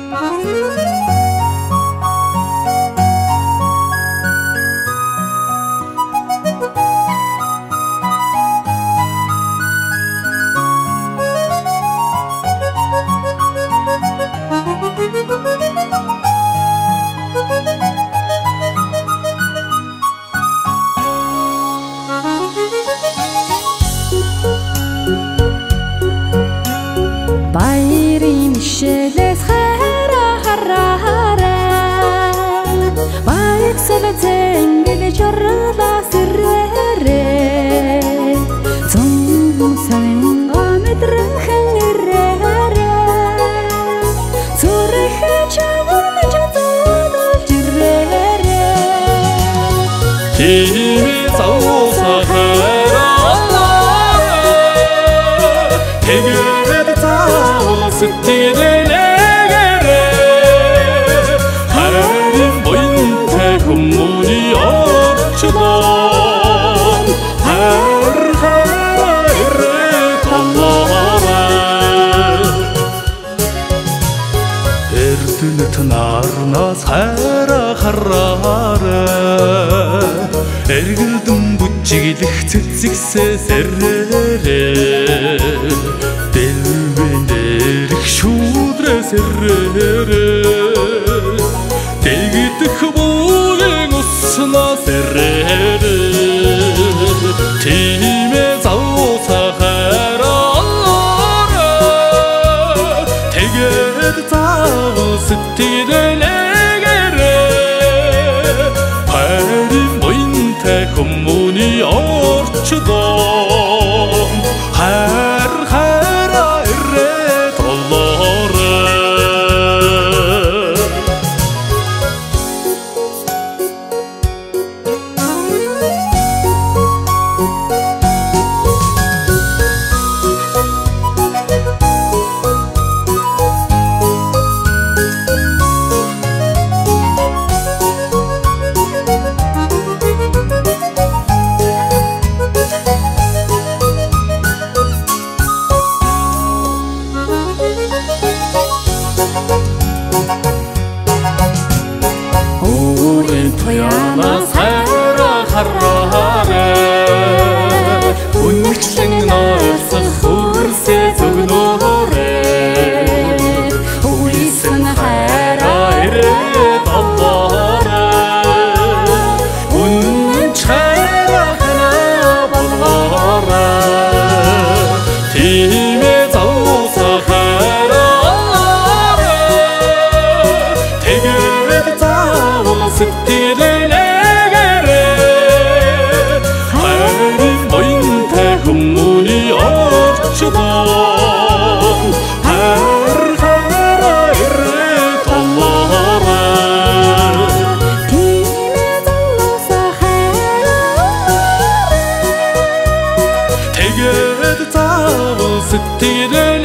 Bayri mishles khara harara Bayk salaten gele jarla sirre Zum sain ametre khangere Zurikh chavun jazada jirre Kimi zawsa khara ስትደነገረ 하나님 보인ተ 군문이 없지도 하르하르 달라라 에르드는 나르나 사라하라라 에르글든 부치기lik цэцэгсэ сэррэ Шудрэ сэррэ Тэгдэх бүген уснаа сэррэ Тимэ завсахараа Тэгээд завс тидэлэгэрэ Харин буянтай хүмүүний орчдоо Toyana харахара Үнэчлэн ноосох хүрсэ зүгнөөрэ Үйсэн хараа ирээд аллаарэ Үнэн чарахана болгоорэ Тимэ завсахараа Тэгээд завс тидэлэгэрэ Харин буянтай хүмүүний орчдоо харахара ирээд аллаарэ Тимэ завсахараа Тэгээд завс тидэлэгэрэ